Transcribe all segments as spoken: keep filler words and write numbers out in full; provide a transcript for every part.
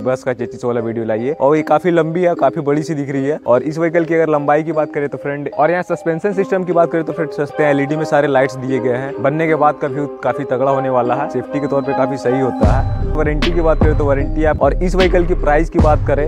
बस का चेचिस वाला वीडियो लाइए। और ये काफी लंबी है, काफी बड़ी सी दिख रही है। और इस व्हीकल की अगर लंबाई की बात करें तो फ्रेंड, और यहाँ सस्पेंशन सिस्टम की बात करें तो फ्रेंड सस्ते एलईडी में सारे लाइट्स दिए गए हैं। बनने के बाद का व्यू काफी तगड़ा होने वाला है, सेफ्टी के तौर पे काफी सही होता है। वारंटी की बात करें तो वारंटी है। और इस व्हीकल की प्राइस की बात करें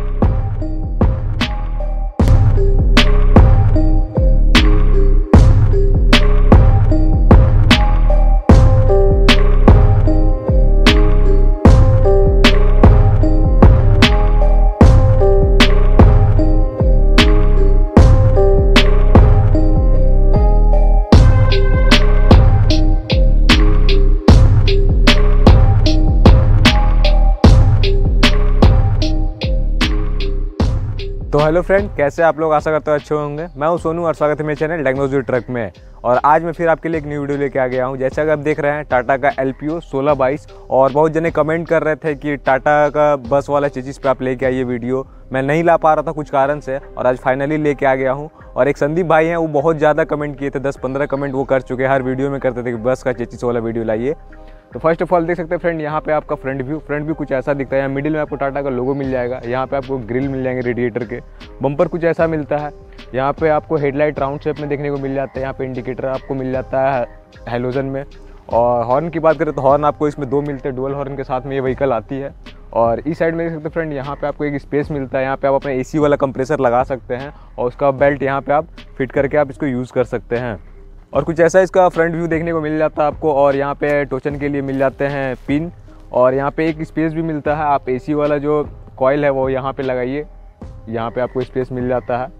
तो हेलो फ्रेंड, कैसे आप लोग? आशा करते हो अच्छे होंगे। मैं हूं सोनू और स्वागत है मेरे चैनल टेक्नोलॉजी ट्रक में। और आज मैं फिर आपके लिए एक न्यू वीडियो लेके आ गया हूं। जैसा कि आप देख रहे हैं टाटा का एल पी ओ सोलह बाईस, और बहुत जने कमेंट कर रहे थे कि टाटा का बस वाला चीज़ पे आप लेके आइए वीडियो। मैं नहीं ला पा रहा था कुछ कारण से, और आज फाइनली लेके आ गया हूँ। और एक संदीप भाई हैं, वो बहुत ज़्यादा कमेंट किए थे, दस पंद्रह कमेंट वो कर चुके हैं, हर वीडियो में करते थे कि बस का चेचिस वाला वीडियो लाइए। तो फर्स्ट ऑफ ऑल देख सकते हैं फ्रेंड, यहाँ पे आपका फ्रंट व्यू फ्रंट व्यू कुछ ऐसा दिखता है। यहाँ मिडिल में आपको टाटा का लोगो मिल जाएगा। यहाँ पे आपको ग्रिल मिल जाएंगे रेडिएटर के। बम्पर कुछ ऐसा मिलता है। यहाँ पे आपको हेडलाइट राउंड शेप में देखने को मिल जाता है। यहाँ पे इंडिकेटर आपको मिल जाता है हेलोजन में। और हॉर्न की बात करें तो हॉर्न आपको इसमें दो मिलते हैं, डुअल हॉर्न के साथ में ये व्हीकल आती है। और इस साइड में देख सकते हैं फ्रेंड, यहाँ पे आपको एक स्पेस मिलता है। यहाँ पे आप अपने एसी वाला कंप्रेसर लगा सकते हैं, और उसका बेल्ट यहाँ पे आप फिट करके आप इसको यूज़ कर सकते हैं। और कुछ ऐसा इसका फ्रंट व्यू देखने को मिल जाता है आपको। और यहाँ पे टोचन के लिए मिल जाते हैं पिन, और यहाँ पे एक स्पेस भी मिलता है। आप एसी वाला जो कॉइल है वो यहाँ पे लगाइए, यहाँ पे आपको स्पेस मिल जाता है।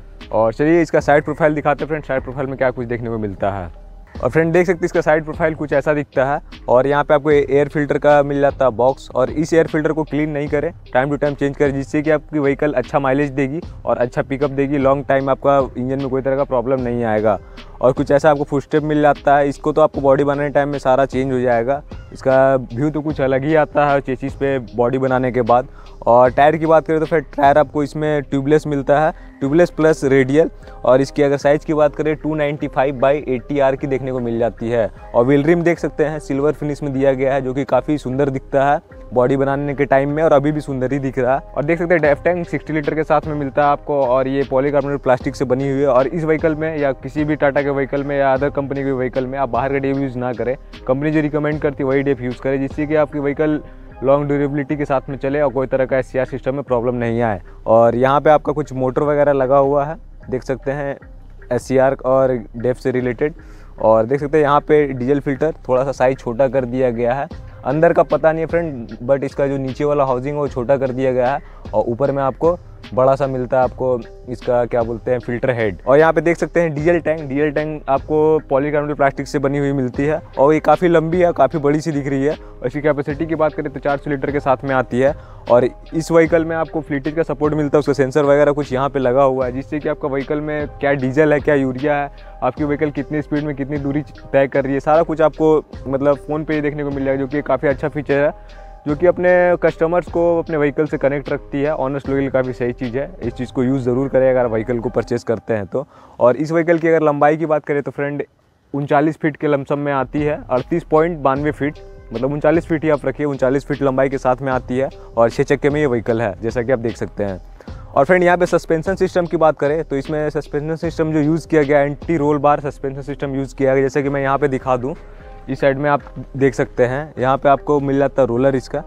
और चलिए इसका साइड प्रोफाइल दिखाते हैं फ्रेंड, साइड प्रोफाइल में क्या कुछ देखने को मिलता है। और फ्रेंड देख सकते हैं इसका साइड प्रोफाइल कुछ ऐसा दिखता है। और यहाँ पे आपको एयर फिल्टर का मिल जाता है बॉक्स, और इस एयर फिल्टर को क्लीन नहीं करें, टाइम टू टाइम चेंज करें, जिससे कि आपकी व्हीकल अच्छा माइलेज देगी और अच्छा पिकअप देगी। लॉन्ग टाइम आपका इंजन में कोई तरह का प्रॉब्लम नहीं आएगा। और कुछ ऐसा आपको फुट स्टेप मिल जाता है। इसको तो आपको बॉडी बनाने टाइम में सारा चेंज हो जाएगा। इसका व्यू तो कुछ अलग ही आता है चेसिस पे बॉडी बनाने के बाद। और टायर की बात करें तो फिर टायर आपको इसमें ट्यूबलेस मिलता है, ट्यूबलेस प्लस रेडियल। और इसकी अगर साइज़ की बात करें two ninety five by eighty R की देखने को मिल जाती है। और व्हील रिम देख सकते हैं सिल्वर फिनिश में दिया गया है, जो कि काफ़ी सुंदर दिखता है बॉडी बनाने के टाइम में, और अभी भी सुंदर ही दिख रहा है। और देख सकते हैं डेफ टैंक सिक्सटी लीटर के साथ में मिलता है आपको। और ये पॉलीकार्बोनेट प्लास्टिक से बनी हुई है। और इस व्हीकल में या किसी भी टाटा के व्हीकल में या अदर कंपनी के व्हीकल में आप बाहर का डेप यूज़ ना करें। कंपनी जो रिकमेंड करती है वही डेप यूज़ करें, जिससे कि आपकी व्हीकल लॉन्ग ड्यूरेबिलिटी के साथ में चले और कोई तरह का एस सी आर सिस्टम में प्रॉब्लम नहीं आए। और यहाँ पे आपका कुछ मोटर वगैरह लगा हुआ है, देख सकते हैं एस सी आर और डेफ से रिलेटेड। और देख सकते हैं यहाँ पे डीजल फिल्टर थोड़ा सा साइज छोटा कर दिया गया है। अंदर का पता नहीं है फ्रेंड, बट इसका जो नीचे वाला हाउसिंग है वो छोटा कर दिया गया है। और ऊपर में आपको बड़ा सा मिलता है आपको इसका क्या बोलते हैं फिल्टर हेड। और यहाँ पे देख सकते हैं डीजल टैंक डीजल टैंक आपको पॉलीकार्बोनेट प्लास्टिक से बनी हुई मिलती है। और ये काफ़ी लंबी है, काफ़ी बड़ी सी दिख रही है। और इसकी कैपेसिटी की बात करें तो चार सौ लीटर के साथ में आती है। और इस व्हीकल में आपको फ्लीटेज का सपोर्ट मिलता है, उसका सेंसर वगैरह कुछ यहाँ पे लगा हुआ है, जिससे कि आपका व्हीकल में क्या डीजल है क्या यूरिया है, आपकी व्हीकल कितनी स्पीड में कितनी दूरी तय कर रही है, सारा कुछ आपको मतलब फ़ोन पे ही देखने को मिल जाएगा, जो कि काफ़ी अच्छा फीचर है, जो कि अपने कस्टमर्स को अपने व्हीकल से कनेक्ट रखती है। ऑनेस्ट लोगों के लिए काफ़ी सही चीज़ है। इस चीज़ को यूज़ ज़रूर करें अगर व्हीकल को परचेज़ करते हैं तो। और इस व्हीकल की अगर लंबाई की बात करें तो फ्रेंड उनचालीस फीट के लमसम में आती है, अड़तीस पॉइंट बानवे फीट, मतलब उनचालीस फीट ही आप रखिए, उनचालीस फीट लंबाई के साथ में आती है। और छः चक्के में ये व्हीकल है, जैसा कि आप देख सकते हैं। और फ्रेंड यहाँ पे सस्पेंशन सिस्टम की बात करें तो इसमें सस्पेंशन सिस्टम जो यूज़ किया गया anti roll bar suspension system use किया गया, जैसे कि मैं यहाँ पे दिखा दूँ। इस साइड में आप देख सकते हैं, यहाँ पे आपको मिल जाता है रोलर इसका।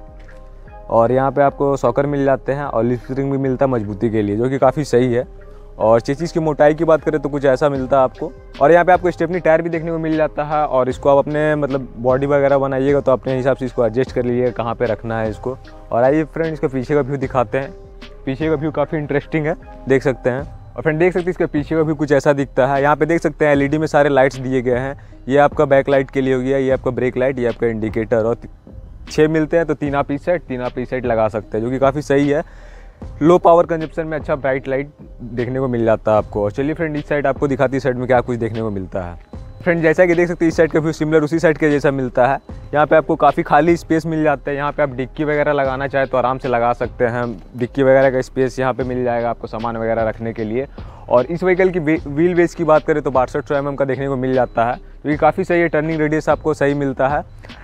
और यहाँ पे आपको सॉकर मिल जाते हैं, और लिप स्प्रिंग भी मिलता है मजबूती के लिए, जो कि काफ़ी सही है। और चेसिस की मोटाई की बात करें तो कुछ ऐसा मिलता है आपको। और यहाँ पे आपको स्टेपनी टायर भी देखने को मिल जाता है। और इसको आप अपने मतलब बॉडी वगैरह बनाइएगा तो अपने हिसाब से इसको एडजस्ट कर लीजिएगा कहाँ पे रखना है इसको। और आइए फ्रेंड इसका पीछे का व्यू दिखाते हैं। पीछे का व्यू काफ़ी इंटरेस्टिंग है, देख सकते हैं। और फ्रेंड देख सकते हैं इसके पीछे का भी कुछ ऐसा दिखता है। यहाँ पे देख सकते हैं एलईडी में सारे लाइट्स दिए गए हैं। ये आपका बैक लाइट के लिए हो गया, ये आपका ब्रेक लाइट, ये आपका इंडिकेटर। और छः मिलते हैं तो तीन आप इस साइड तीन आप इस साइड लगा सकते हैं, जो कि काफ़ी सही है। लो पावर कंजप्शन में अच्छा ब्राइट लाइट देखने को मिल जाता है आपको। और चलिए फ्रेंड इस साइड आपको दिखाती है साइड में क्या कुछ देखने को मिलता है। फ्रेंड जैसा कि देख सकते हैं इस साइड का व्यू सिमिलर उसी साइड के जैसा मिलता है। यहाँ पे आपको काफ़ी खाली स्पेस मिल जाता है। यहाँ पे आप डिक्की वगैरह लगाना चाहे तो आराम से लगा सकते हैं। डिक्की वगैरह का स्पेस यहाँ पे मिल जाएगा आपको सामान वगैरह रखने के लिए। और इस व्हीकल की व्हील बेस की बात करें तो बासठ सौ एम एम का देखने को मिल जाता है, जो कि काफ़ी सही है। टर्निंग रेडियस आपको सही मिलता है।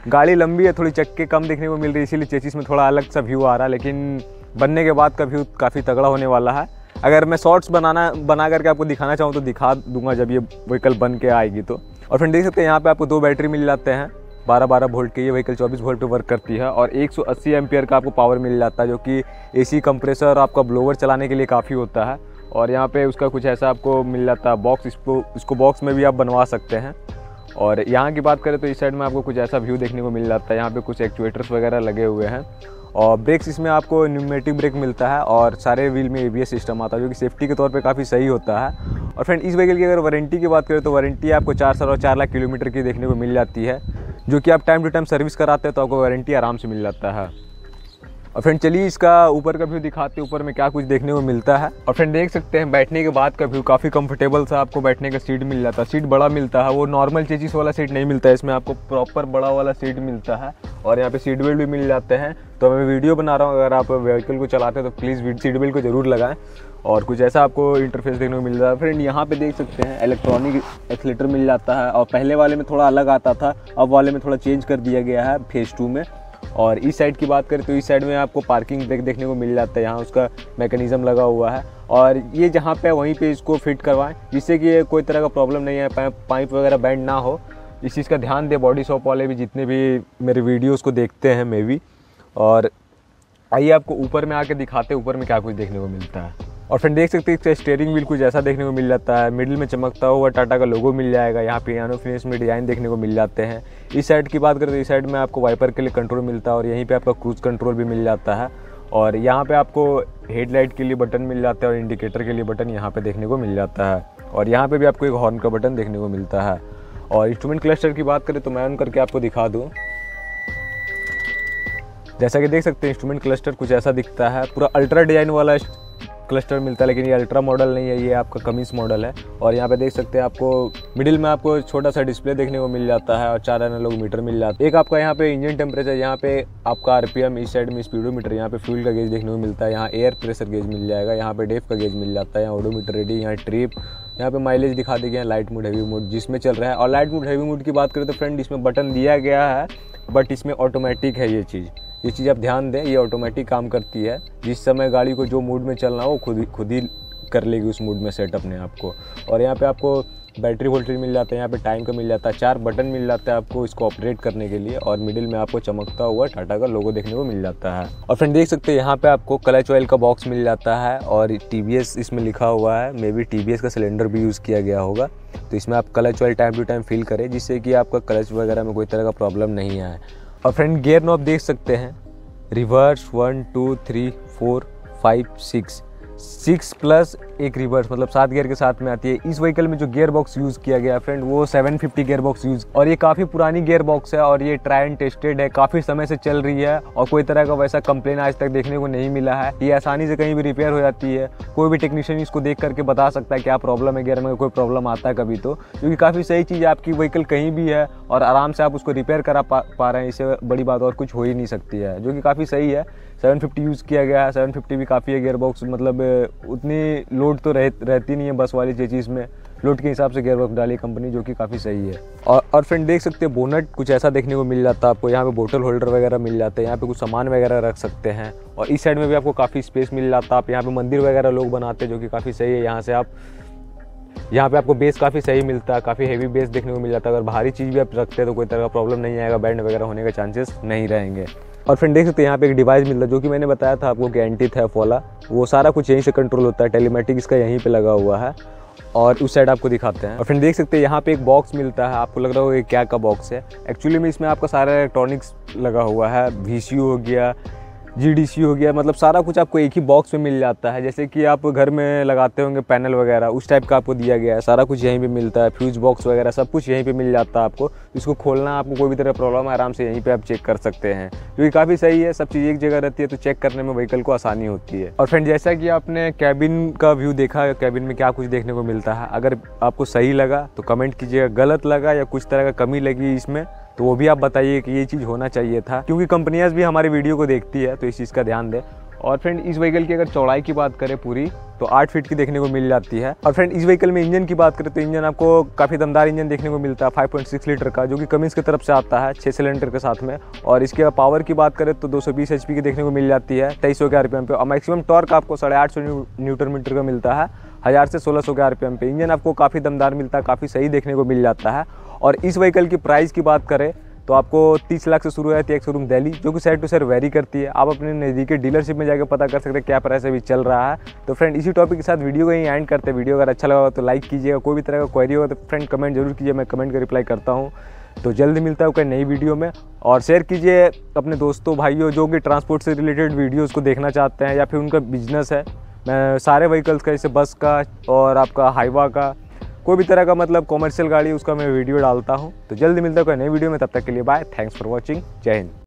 गाड़ी लंबी है, थोड़ी चक्के कम देखने को मिल रही है, इसीलिए चेसिस में थोड़ा अलग सा व्यू आ रहा है, लेकिन बनने के बाद का व्यू काफ़ी तगड़ा होने वाला है। अगर मैं शॉर्ट्स बनाना बना करके आपको दिखाना चाहूँ तो दिखा दूंगा जब ये व्हीकल बन के आएगी तो। और फ्रेंड देख सकते हैं यहाँ पे आपको दो बैटरी मिल जाते हैं, बारह बारह वोल्ट के। ये व्हीकल चौबीस वोल्ट पे वर्क करती है और एक सौ अस्सी एम्पियर का आपको पावर मिल जाता है, जो कि एसी कंप्रेसर और आपका ब्लोअर चलाने के लिए काफ़ी होता है। और यहाँ पे उसका कुछ ऐसा आपको मिल जाता है बॉक्स, इसको इसको बॉक्स में भी आप बनवा सकते हैं। और यहाँ की बात करें तो इस साइड में आपको कुछ ऐसा व्यू देखने को मिल जाता है, यहाँ पे कुछ एक्चुएटर्स वगैरह लगे हुए हैं। और ब्रेक्स इसमें आपको न्यूमेटिक ब्रेक मिलता है और सारे व्हील में एबीएस सिस्टम आता है, जो कि सेफ्टी के तौर पे काफ़ी सही होता है। और फ्रेंड इस व्हीकल की अगर वारंटी की बात करें तो वारंटी आपको चार साल और चार लाख किलोमीटर की देखने को मिल जाती है, जो कि आप टाइम टू टाइम सर्विस कराते हैं तो आपको वारंटी आराम से मिल जाता है। और फ्रेंड चलिए इसका ऊपर का व्यू दिखाते हैं, ऊपर में क्या कुछ देखने को मिलता है। और फ्रेंड देख सकते हैं बैठने के बाद का व्यू काफ़ी कंफर्टेबल सा आपको बैठने का सीट मिल जाता है। सीट बड़ा मिलता है, वो नॉर्मल चेसिस वाला सीट नहीं मिलता है, इसमें आपको प्रॉपर बड़ा वाला सीट मिलता है। और यहाँ पे सीट बेल्ट भी मिल जाते हैं। तो मैं वीडियो बना रहा हूँ, अगर आप व्हीकल को चलाते हैं तो प्लीज़ सीट बेल्ट को जरूर लगाएं। और कुछ ऐसा आपको इंटरफेस देखने को मिल रहा है। फ्रेंड यहाँ पे देख सकते हैं इलेक्ट्रॉनिक एक्सीलेटर मिल जाता है, और पहले वाले में थोड़ा अलग आता था, अब वाले में थोड़ा चेंज कर दिया गया है फेज़ टू में। और इस साइड की बात करें तो इस साइड में आपको पार्किंग ब्रेक देखने को मिल जाता है, यहाँ उसका मैकेनिज्म लगा हुआ है। और ये जहाँ पे वहीं पे इसको फिट करवाएं, जिससे कि कोई तरह का प्रॉब्लम नहीं है, पाइप वगैरह बैंड ना हो, इस चीज़ का ध्यान दे बॉडी शॉप वाले भी, जितने भी मेरे वीडियोस को देखते हैं मे भी। और आइए आपको ऊपर में आके दिखाते हैं ऊपर में क्या कुछ देखने को मिलता है। और फिर देख सकते हैं इसका स्टीयरिंग व्हील कुछ ऐसा देखने को मिल जाता है, मिडिल में चमकता हुआ टाटा का लोगो मिल जाएगा, यहाँ पे पियानो फिनिश में डिज़ाइन देखने को मिल जाते हैं। इस साइड की बात करें तो इस साइड में आपको वाइपर के लिए कंट्रोल मिलता है, और यहीं पे आपका क्रूज कंट्रोल भी मिल जाता है। और यहाँ पे आपको हेडलाइट के लिए बटन मिल जाता है और इंडिकेटर के लिए बटन यहाँ पे देखने को मिल जाता है। और यहाँ पे भी आपको एक हॉर्न का बटन देखने को मिलता है। और इंस्ट्रूमेंट क्लस्टर की बात करें तो मैं ऑन करके आपको दिखा दूँ, जैसा कि देख सकते हैं इंस्ट्रूमेंट क्लस्टर कुछ ऐसा दिखता है, पूरा अल्ट्रा डिजाइन वाला क्लस्टर मिलता है, लेकिन ये अल्ट्रा मॉडल नहीं है, ये आपका कमीज मॉडल है। और यहाँ पे देख सकते हैं आपको मिडिल में आपको छोटा सा डिस्प्ले देखने को मिल जाता है और चार एनालॉग मीटर मिल जाता है। एक आपका यहाँ पे इंजन टेम्परेचर, यहाँ पे आपका आरपीएम, इस साइड में स्पीडोमीटर, यहाँ पे फ्यूल का गेज देखने को मिलता है, यहाँ एयर प्रेशर गेज मिल जाएगा, यहाँ पे डेफ का गेज मिल जाता है, यहाँ ओडोमीटर रेडी, यहाँ ट्रिप, यहाँ पे माइलेज दिखा दी गया, लाइट मोड हैवी मोड जिसमें चल रहा है। और लाइट मोड हैवी मोड की बात करें तो फ्रेंड इसमें बटन दिया गया है, बट इसमें ऑटोमेटिक है ये चीज़ ये चीज़ आप ध्यान दें, ये ऑटोमेटिक काम करती है। जिस समय गाड़ी को जो मूड में चलना हो वो खुद ही खुद ही कर लेगी उस मूड में सेट अपने आप को। और यहाँ पे आपको बैटरी वोल्टेज मिल जाता है, यहाँ पे टाइम का मिल जाता है, चार बटन मिल जाता है आपको इसको ऑपरेट करने के लिए। और मिडिल में आपको चमकता हुआ टाटा का लोगो देखने को मिल जाता है। और फ्रेंड देख सकते हैं यहाँ पे आपको क्लच ऑयल का बॉक्स मिल जाता है और टीवीएस इसमें लिखा हुआ है, मे बी टीवीएस का सिलेंडर भी यूज़ किया गया होगा। तो इसमें आप clutch oil time to time fill करें, जिससे कि आपका क्लच वगैरह में कोई तरह का प्रॉब्लम नहीं आए। और फ्रेंड गियर नॉब देख सकते हैं, reverse one two three four five six six plus एक रिवर्स, मतलब सात गियर के साथ में आती है। इस व्हीकल में जो गियर बॉक्स यूज़ किया गया फ्रेंड वो seven fifty gear box use, और ये काफ़ी पुरानी गियर बॉक्स है और ये ट्राई एंड टेस्टेड है, काफ़ी समय से चल रही है और कोई तरह का वैसा कंप्लेन आज तक देखने को नहीं मिला है। ये आसानी से कहीं भी रिपेयर हो जाती है, कोई भी टेक्नीशियन इसको देख करके बता सकता है क्या प्रॉब्लम है गियर में, कोई प्रॉब्लम आता है कभी तो, क्योंकि काफ़ी सही चीज़ है। आपकी व्हीकल कहीं भी है और आराम से आप उसको रिपेयर करा पा, पा रहे हैं, इससे बड़ी बात और कुछ हो ही नहीं सकती है, जो कि काफ़ी सही है। सेवन फिफ्टी यूज़ किया गया है, सेवन फिफ्टी भी काफ़ी है गियर बॉक्स, मतलब उतनी लोड तो रह, रहती नहीं है बस वाली चीज़ में, लोड के हिसाब से गियर बॉक्स डाली कंपनी, जो कि काफ़ी सही है। और और फ्रेंड देख सकते हैं बोनट कुछ ऐसा देखने को मिल जाता है आपको, यहाँ पे बोतल होल्डर वगैरह मिल जाते हैं, यहाँ पे कुछ सामान वगैरह रख सकते हैं। और इस साइड में भी आपको काफ़ी स्पेस मिल जाता है, आप यहाँ पे मंदिर वगैरह लोग बनाते हैं, जो कि काफ़ी सही है। यहाँ से आप यहाँ पे आपको बेस काफ़ी सही मिलता है, काफ़ी हेवी बेस देखने को मिल जाता है। अगर भारी चीज़ भी आप रखते हैं तो कोई तरह का प्रॉब्लम नहीं आएगा, बैंड वगैरह होने के चांसेस नहीं रहेंगे। और फ्रेंड देख सकते हैं यहाँ पे एक डिवाइस मिलता है, जो कि मैंने बताया था आपको गारंटी थेफ्ट वाला, वो सारा कुछ यहीं से कंट्रोल होता है, टेलीमेटिक इसका यहीं पे लगा हुआ है। और उस साइड आपको दिखाते हैं। और फ्रेंड देख सकते हैं यहाँ पे एक बॉक्स मिलता है, आपको लग रहा होगा ये क्या का बॉक्स है, एक्चुअली में इसमें आपका सारा इलेक्ट्रॉनिक्स लगा हुआ है, वीसीयू हो गया, जीडीसी हो गया, मतलब सारा कुछ आपको एक ही बॉक्स में मिल जाता है। जैसे कि आप घर में लगाते होंगे पैनल वगैरह, उस टाइप का आपको दिया गया है, सारा कुछ यहीं पे मिलता है, फ्यूज बॉक्स वगैरह सब कुछ यहीं पे मिल जाता है आपको। इसको खोलना आपको कोई भी तरह प्रॉब्लम है, आराम से यहीं पे आप चेक कर सकते हैं, क्योंकि काफ़ी सही है, सब चीज़ एक जगह रहती है तो चेक करने में व्हीकल को आसानी होती है। और फ्रेंड जैसा कि आपने कैबिन का व्यू देखा, कैबिन में क्या कुछ देखने को मिलता है, अगर आपको सही लगा तो कमेंट कीजिएगा, गलत लगा या कुछ तरह का कमी लगी इसमें तो वो भी आप बताइए कि ये चीज़ होना चाहिए था, क्योंकि कंपनियां भी हमारी वीडियो को देखती है तो इस चीज़ का ध्यान दें। और फ्रेंड इस व्हीकल की अगर चौड़ाई की बात करें पूरी, तो आठ फीट की देखने को मिल जाती है। और फ्रेंड इस व्हीकल में इंजन की बात करें तो इंजन आपको काफ़ी दमदार इंजन देखने को मिलता है, फाइव पॉइंट सिक्स लीटर का, जो कि कमिंस की तरफ से आता है छः सिलेंडर के साथ में। और इसके पावर की बात करें तो दो सौ बीस एचपी की देखने को मिल जाती है तेईस सौ के आरपीएम पे, और मैक्सिमम टॉर्क आपको साढ़े आठ सौ न्यूटन मीटर का मिलता है हज़ार से सोलह सौ के आरपीएम पे। इंजन आपको काफ़ी दमदार मिलता है, काफ़ी सही देखने को मिल जाता है। और इस व्हीकल की प्राइस की बात करें तो आपको तीस लाख से शुरू है एक शोरूम दिल्ली, जो कि साइड टू साइड वेरी करती है। आप अपने नज़दीकी डीलरशिप में जाकर पता कर सकते हैं क्या प्राइस अभी चल रहा है। तो फ्रेंड इसी टॉपिक के साथ वीडियो को यहीं एंड करते हैं। वीडियो अगर अच्छा लगा तो लाइक कीजिएगा, कोई भी तरह का क्वेरी होगा तो फ्रेंड कमेंट जरूर कीजिए, मैं कमेंट का रिप्लाई करता हूँ। तो जल्द मिलता है कोई नई वीडियो में, और शेयर कीजिए अपने दोस्तों भाइयों जो कि ट्रांसपोर्ट से रिलेटेड वीडियोज़ को देखना चाहते हैं या फिर उनका बिजनेस है। मैं सारे व्हीकल्स का, जैसे बस का और आपका हाईवा का, कोई भी तरह का मतलब कॉमर्शियल गाड़ी, उसका मैं वीडियो डालता हूँ। तो जल्दी मिलता है कोई नई वीडियो में, तब तक के लिए बाय, थैंक्स फॉर वॉचिंग, जय हिंद।